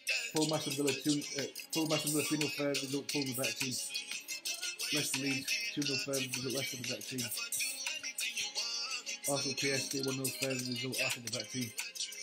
Full Aston Villa 3-0 further result, Fulham the better team. Leicester Leeds 2-0 further result, Leicester the better team. Arsenal PSG 1-0 further result, Arsenal the better team.